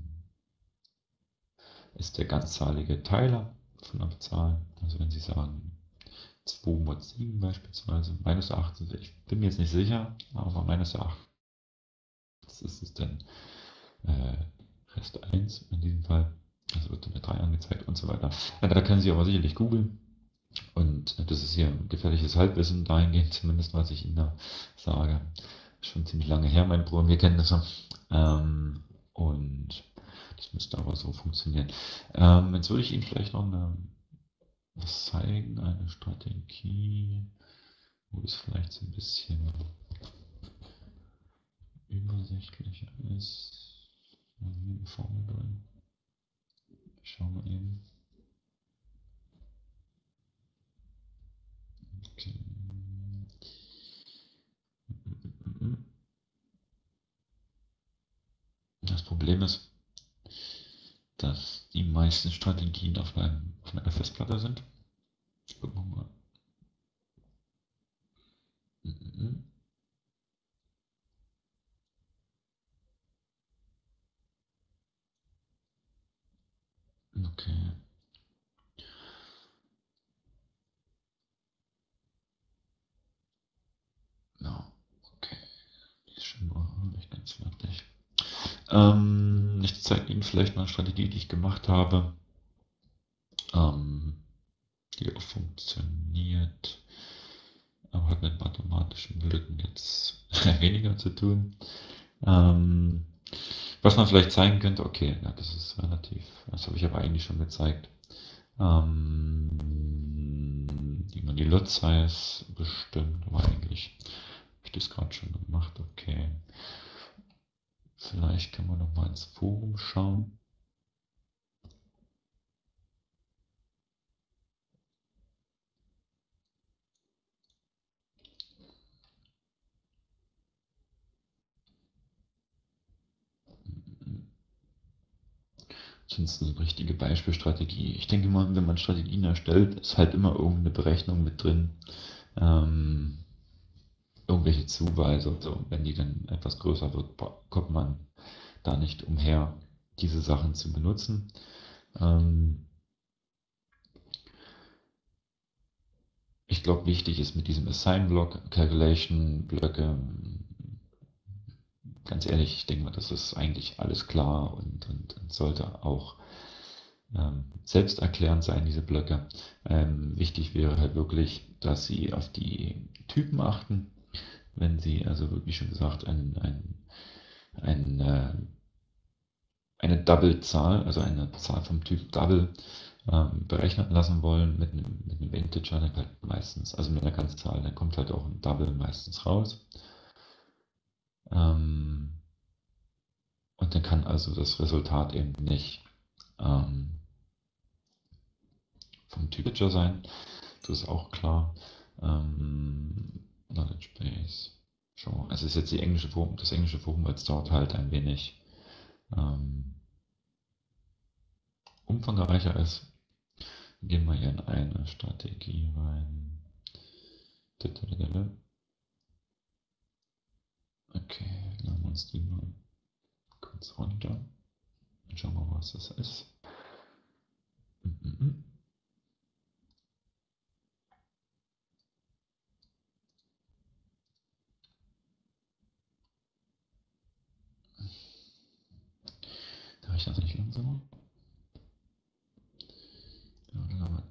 ist der ganzzahlige Teiler von einer Zahl. Also wenn Sie sagen zwei mod sieben beispielsweise, meines Erachtens, ich bin mir jetzt nicht sicher, aber meines Erachtens ist es dann äh, Rest eins in diesem Fall. Also wird dann eine drei angezeigt und so weiter. Ja, da können Sie aber sicherlich googeln. Und das ist hier ein gefährliches Halbwissen, dahingehend zumindest, was ich Ihnen da sage. Schon ziemlich lange her, meine Programmierkenntnisse. Ähm, und das müsste aber so funktionieren. Ähm, jetzt würde ich Ihnen vielleicht noch eine, was zeigen, eine Strategie. wo es vielleicht so ein bisschen übersichtlicher ist. Hier die Formel drin. Ich schau mal eben. Okay. Das Problem ist, dass die meisten Strategien auf, einem, auf einer Festplatte sind. Gucken wir mal. Okay. Ja, okay. Die ist schon mal nicht ganz fertig. Ähm, ich zeige Ihnen vielleicht mal eine Strategie, die ich gemacht habe, ähm, die auch funktioniert, aber hat mit mathematischen Blöcken jetzt weniger zu tun. Ähm, was man vielleicht zeigen könnte, okay, ja, das ist relativ, das habe ich aber eigentlich schon gezeigt, ähm, wie man die Lot Size bestimmt, aber eigentlich habe ich das gerade schon gemacht, okay. Vielleicht kann man noch mal ins Forum schauen. Sonst eine richtige Beispielstrategie. Ich denke mal, wenn man Strategien erstellt, ist halt immer irgendeine Berechnung mit drin. Ähm, irgendwelche Zuweise und so. Wenn die dann etwas größer wird, kommt man da nicht umher, diese Sachen zu benutzen. Ähm, ich glaube, wichtig ist mit diesem Assign-Block, Calculation-Blöcke, ganz ehrlich, ich denke mal, das ist eigentlich alles klar und, und, und sollte auch ähm, selbsterklärend sein, diese Blöcke. Ähm, wichtig wäre halt wirklich, dass Sie auf die Typen achten. Wenn Sie also, wie schon gesagt, ein, ein, ein, äh, eine Double-Zahl, also eine Zahl vom Typ Double, ähm, berechnen lassen wollen mit einem, mit einem Integer, dann halt meistens, also mit einer Ganzzahl, dann kommt halt auch ein Double meistens raus. Ähm, und dann kann also das Resultat eben nicht ähm, vom Typ Integer sein. Das ist auch klar. Ähm, Knowledge Base. Schon. Es ist jetzt die englische Form, das englische Forum, weil es dort halt ein wenig ähm, umfangreicher ist. Gehen wir hier in eine Strategie rein. Okay, laden wir uns die mal kurz runter. Und schauen wir mal, was das ist. Mhm. Der Rechner ist nicht langsamer. Ja,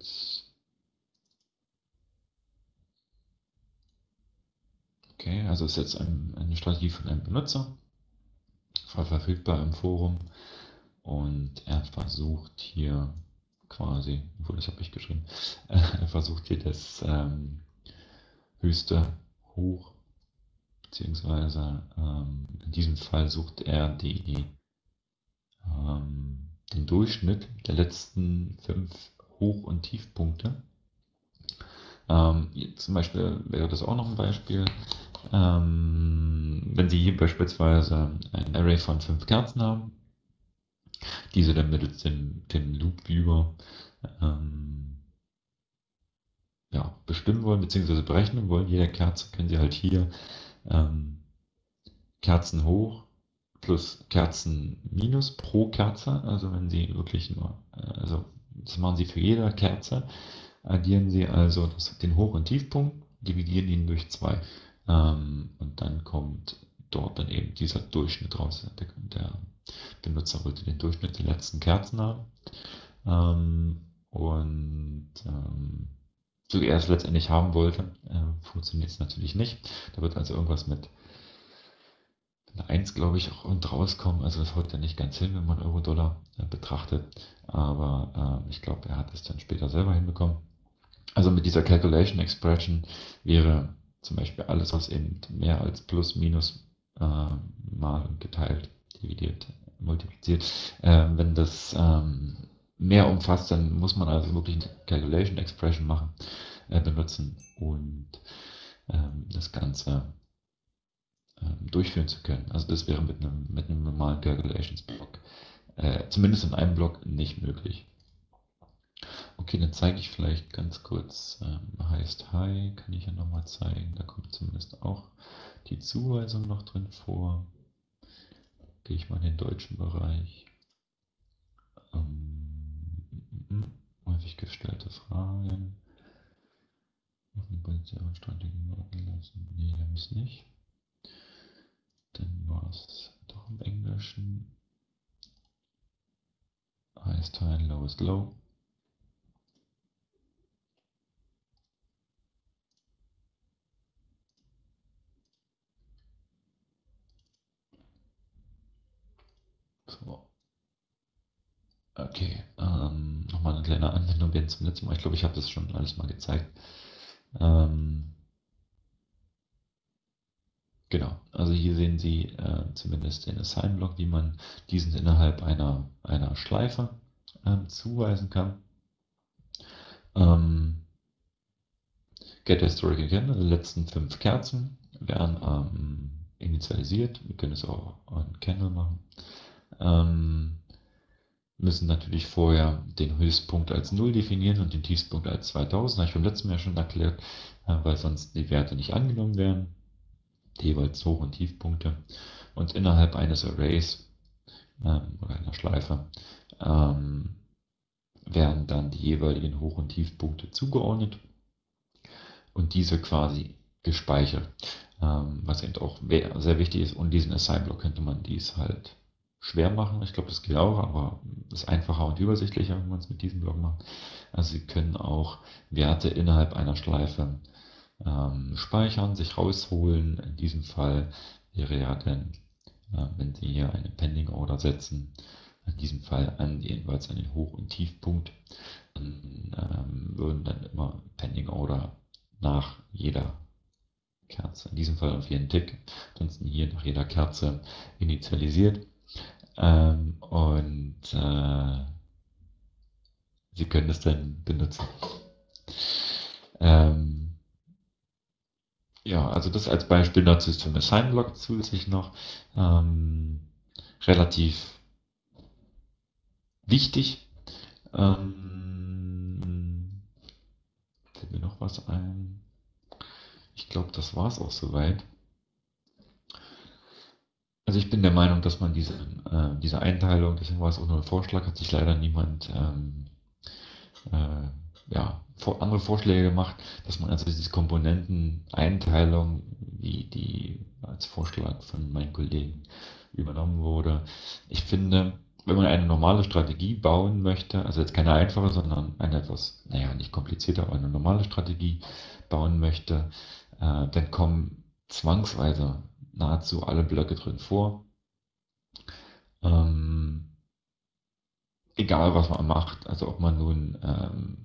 okay, also ist jetzt ein, eine Strategie von einem Benutzer, frei verfügbar im Forum. Und er versucht hier quasi, obwohl das habe ich geschrieben, er versucht hier das ähm, höchste hoch, beziehungsweise ähm, in diesem Fall sucht er die, ähm, den Durchschnitt der letzten fünf Hoch- und Tiefpunkte. Ähm, zum Beispiel wäre das auch noch ein Beispiel. Ähm, wenn Sie hier beispielsweise ein Array von fünf Kerzen haben, diese dann mittels dem, dem Loop Viewer ähm, ja, bestimmen wollen bzw. berechnen wollen. Jede Kerze können Sie halt hier ähm, Kerzen hoch plus Kerzen minus pro Kerze. Also wenn Sie wirklich nur, äh, also das machen Sie für jede Kerze, addieren Sie also das, den Hoch- und Tiefpunkt, dividieren ihn durch zwei ähm, und dann kommt dort dann eben dieser Durchschnitt raus. Der, der Benutzer wollte den Durchschnitt der letzten Kerzen haben. Ähm, und ähm, so wie er es letztendlich haben wollte, äh, funktioniert es natürlich nicht. Da wird also irgendwas mit einer eins, glaube ich, auch und rauskommen. Also das haut ja nicht ganz hin, wenn man Euro-Dollar äh, betrachtet. Aber äh, ich glaube, er hat es dann später selber hinbekommen. Also mit dieser Calculation Expression wäre zum Beispiel alles, was eben mehr als plus, minus äh, mal geteilt, dividiert, multipliziert, äh, wenn das ähm, mehr umfasst, dann muss man also wirklich eine Calculation Expression machen, äh, benutzen und ähm, das Ganze ähm, durchführen zu können. Also das wäre mit einem, mit einem normalen Calculations Block, äh, zumindest in einem Block, nicht möglich. Okay, dann zeige ich vielleicht ganz kurz, ähm, heißt Hi, kann ich ja nochmal zeigen. Da kommt zumindest auch die Zuweisung noch drin vor. Gehe ich mal in den deutschen Bereich. Ähm, häufig gestellte Fragen. Strategien warten lassen. Nee, haben es nicht. Dann war es doch im Englischen. Highest High, Lowest Low. So. Okay, ähm, nochmal eine kleine Anwendung wie zum letzten Mal. Ich glaube, ich habe das schon alles mal gezeigt. Ähm, genau, also hier sehen Sie äh, zumindest den Assign-Block, wie man diesen innerhalb einer, einer Schleife ähm, zuweisen kann. Ähm, Get Historical Candle, die letzten fünf Kerzen werden ähm, initialisiert. Wir können es auch an Candle machen. Ähm, müssen natürlich vorher den Höchstpunkt als null definieren und den Tiefstpunkt als zweitausend. Habe ich beim letzten Mal schon erklärt, äh, weil sonst die Werte nicht angenommen werden. Die jeweils Hoch- und Tiefpunkte. Und innerhalb eines Arrays ähm, oder einer Schleife ähm, werden dann die jeweiligen Hoch- und Tiefpunkte zugeordnet und diese quasi gespeichert. Ähm, was eben auch sehr wichtig ist. Und diesen Assign-Block könnte man dies halt schwer machen. Ich glaube, das geht auch, aber es ist einfacher und übersichtlicher, wenn man es mit diesem Block macht. Also Sie können auch Werte innerhalb einer Schleife ähm, speichern, sich rausholen. In diesem Fall wäre ja dann, äh, wenn Sie hier eine Pending Order setzen, in diesem Fall an jeweils an den Hoch- und Tiefpunkt, dann ähm, würden dann immer Pending Order nach jeder Kerze, in diesem Fall auf jeden Tick, ansonsten hier nach jeder Kerze initialisiert. Ähm, und äh, Sie können es dann benutzen. Ähm, ja, also das als Beispiel dazu ist für den Assign-Block zusätzlich noch ähm, relativ wichtig. Ähm, fällt mir noch was ein? Ich glaube, das war es auch soweit. Also ich bin der Meinung, dass man diese, äh, diese Einteilung, deswegen war es auch nur ein Vorschlag, hat sich leider niemand ähm, äh, ja, vor, andere Vorschläge gemacht, dass man also diese Komponenteneinteilung, wie die als Vorschlag von meinen Kollegen übernommen wurde. Ich finde, wenn man eine normale Strategie bauen möchte, also jetzt keine einfache, sondern eine etwas, naja, nicht komplizierte, aber eine normale Strategie bauen möchte, äh, dann kommen zwangsweise nahezu alle Blöcke drin vor. Ähm, egal was man macht, also ob man nun ähm,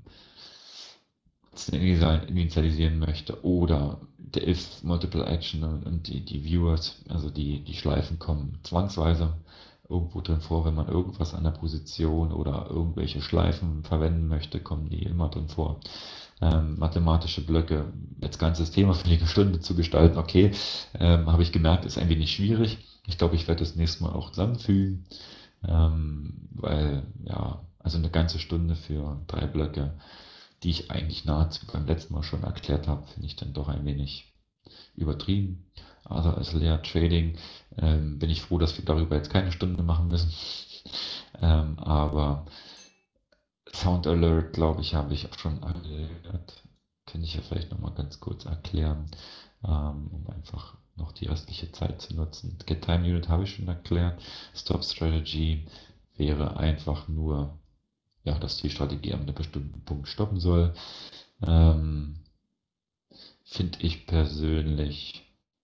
initialisieren möchte oder der if Multiple Action und die, die Viewers, also die, die Schleifen kommen zwangsweise irgendwo drin vor, wenn man irgendwas an der Position oder irgendwelche Schleifen verwenden möchte, kommen die immer drin vor. Ähm, mathematische Blöcke, jetzt ganzes Thema für eine Stunde zu gestalten, okay, ähm, habe ich gemerkt, ist ein wenig schwierig. Ich glaube, ich werde das nächste Mal auch zusammenfügen, ähm, weil ja, also eine ganze Stunde für drei Blöcke, die ich eigentlich nahezu beim letzten Mal schon erklärt habe, finde ich dann doch ein wenig übertrieben. Also als Layer Trading ähm, bin ich froh, dass wir darüber jetzt keine Stunde machen müssen. ähm, aber Sound Alert, glaube ich, habe ich auch schon erklärt. Kann ich ja vielleicht nochmal ganz kurz erklären, ähm, um einfach noch die restliche Zeit zu nutzen. Get Time Unit habe ich schon erklärt. Stop Strategy wäre einfach nur, ja, dass die Strategie an einem bestimmten Punkt stoppen soll. Ähm, Finde ich persönlich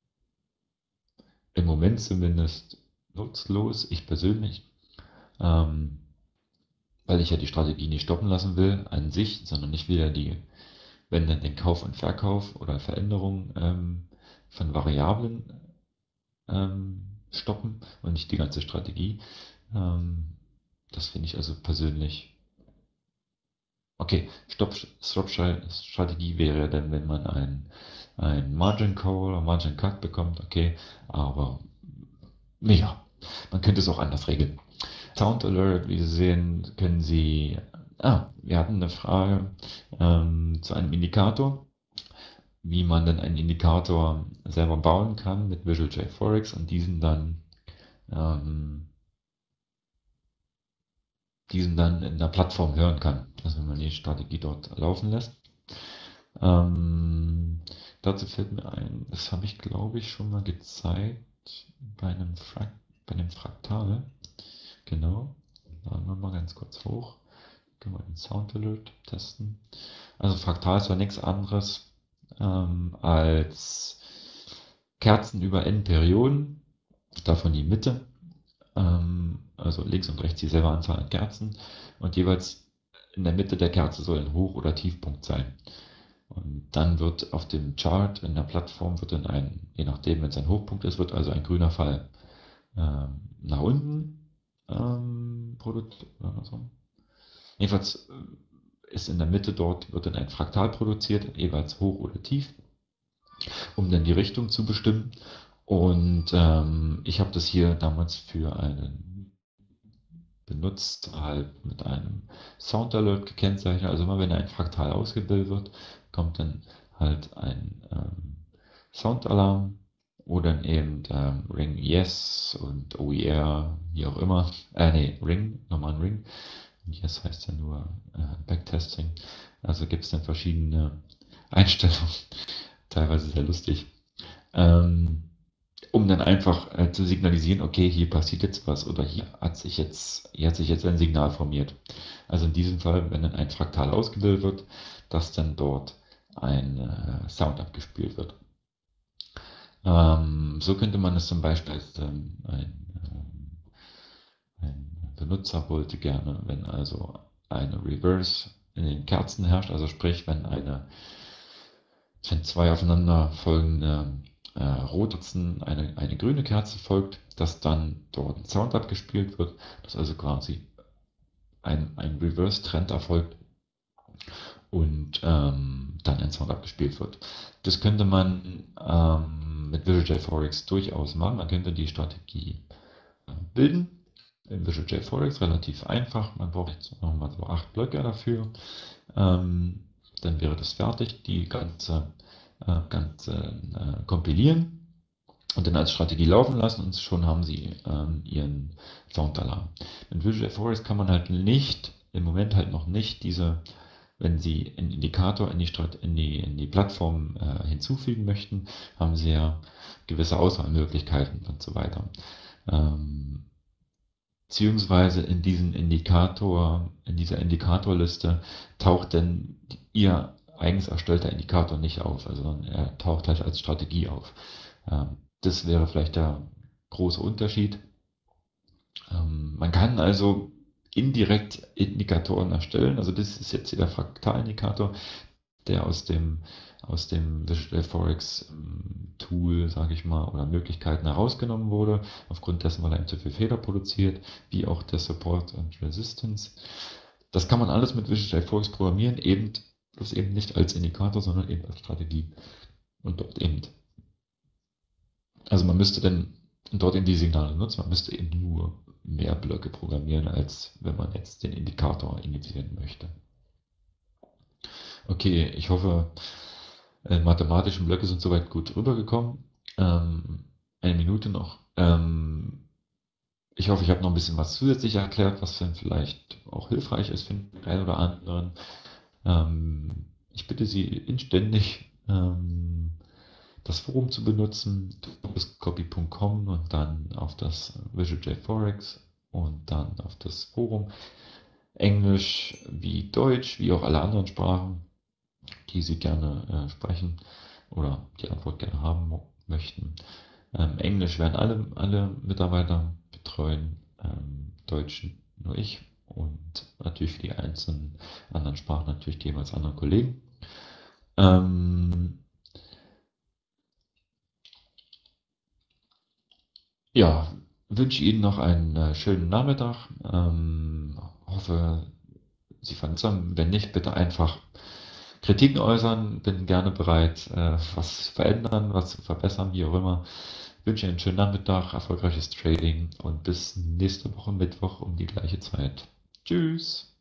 im Moment zumindest nutzlos. Ich persönlich, ähm, weil ich ja die Strategie nicht stoppen lassen will an sich, sondern ich will ja die wenn dann den Kauf und Verkauf oder Veränderung ähm, von Variablen ähm, stoppen und nicht die ganze Strategie. Ähm, das finde ich also persönlich. Okay, Stop-Strategie wäre dann, wenn man ein, ein Margin Call oder Margin Cut bekommt, okay, aber ja, man könnte es auch anders regeln. Sound Alert, wie Sie sehen, können Sie. Ah, wir hatten eine Frage ähm, zu einem Indikator, wie man dann einen Indikator selber bauen kann mit Visual JForex und diesen dann, ähm, diesen dann in der Plattform hören kann. Also wenn man die Strategie dort laufen lässt. Ähm, dazu fällt mir ein, das habe ich glaube ich schon mal gezeigt bei einem, Frakt, bei einem Fraktal. Genau. Laden wir mal ganz kurz hoch. Können wir den Sound Alert testen. Also Fraktal ist ja nichts anderes ähm, als Kerzen über n Perioden, davon die Mitte, ähm, also links und rechts dieselbe Anzahl an Kerzen und jeweils in der Mitte der Kerze soll ein Hoch- oder Tiefpunkt sein. Und dann wird auf dem Chart in der Plattform wird dann ein, je nachdem, wenn es ein Hochpunkt ist, wird also ein grüner Pfeil ähm, nach unten ähm, produziert. Also, jedenfalls äh, ist in der Mitte dort, wird dann ein Fraktal produziert, jeweils hoch oder tief, um dann die Richtung zu bestimmen. Und ähm, ich habe das hier damals für einen benutzt, halt mit einem Sound Alert gekennzeichnet. Also immer wenn ein Fraktal ausgebildet wird, kommt dann halt ein ähm, Sound Alarm oder eben ähm, Ring Yes und O E R, wie auch immer. Äh, nee, Ring, nochmal ein Ring. Yes heißt ja nur äh, Backtesting. Also gibt es dann verschiedene Einstellungen, teilweise sehr lustig. Ähm, um dann einfach äh, zu signalisieren, okay, hier passiert jetzt was oder hier hat sich jetzt, hier hat sich jetzt ein Signal formiert. Also in diesem Fall, wenn dann ein Fraktal ausgebildet wird, dass dann dort ein äh, Sound abgespielt wird. Ähm, so könnte man es zum Beispiel als ähm, ein, ähm, ein Benutzer wollte gerne, wenn also eine Reverse in den Kerzen herrscht, also sprich, wenn eine wenn zwei aufeinander folgende äh, rote Kerzen eine, eine grüne Kerze folgt, dass dann dort ein Sound abgespielt wird, dass also quasi ein, ein Reverse-Trend erfolgt und ähm, dann ein Sound abgespielt wird. Das könnte man ähm, mit Visual JForex durchaus machen. Man könnte die Strategie äh, bilden. In Visual JForex relativ einfach. Man braucht jetzt nochmal so acht Blöcke dafür. Ähm, dann wäre das fertig. Die ganze äh, Ganze äh, kompilieren und dann als Strategie laufen lassen und schon haben Sie ähm, Ihren Soundalarm. Mit Visual Forest kann man halt nicht, im Moment halt noch nicht diese, wenn Sie einen Indikator in die, Strat in die, in die Plattform äh, hinzufügen möchten, haben Sie ja gewisse Auswahlmöglichkeiten und so weiter. Ähm, beziehungsweise in diesen Indikator, in dieser Indikatorliste taucht denn Ihr eigens erstellter Indikator nicht auf, also er taucht halt als Strategie auf. Ähm, das wäre vielleicht der große Unterschied. Ähm, man kann also indirekt Indikatoren erstellen, also das ist jetzt hier der Fraktalindikator, der aus dem, aus dem Visual Forex ähm, Tool, sage ich mal, oder Möglichkeiten herausgenommen wurde, aufgrund dessen, weil er eben zu viel Fehler produziert, wie auch der Support und Resistance. Das kann man alles mit Visual Forex programmieren, eben bloß eben nicht als Indikator, sondern eben als Strategie. Und dort eben. Also man müsste dann dort eben die Signale nutzen, man müsste eben nur mehr Blöcke programmieren, als wenn man jetzt den Indikator initiieren möchte. Okay, ich hoffe, äh, mathematischen Blöcke sind soweit gut rübergekommen. Ähm, eine Minute noch. Ähm, ich hoffe, ich habe noch ein bisschen was zusätzlich erklärt, was dann vielleicht auch hilfreich ist für den einen oder anderen. Ähm, ich bitte Sie inständig, ähm, das Forum zu benutzen, copy punkt com und dann auf das Visual JForex und dann auf das Forum. Englisch wie Deutsch, wie auch alle anderen Sprachen, die Sie gerne äh, sprechen oder die Antwort gerne haben möchten. Ähm, Englisch werden alle, alle Mitarbeiter betreuen, ähm, Deutsch nur ich und natürlich für die einzelnen anderen Sprachen natürlich die jeweils anderen Kollegen. Ähm, ja, wünsche Ihnen noch einen äh, schönen Nachmittag. Ähm, hoffe, Sie fanden es am. Wenn nicht, bitte einfach Kritiken äußern. Bin gerne bereit, äh, was zu verändern, was zu verbessern, wie auch immer. Wünsche Ihnen einen schönen Nachmittag, erfolgreiches Trading und bis nächste Woche Mittwoch um die gleiche Zeit. Tschüss.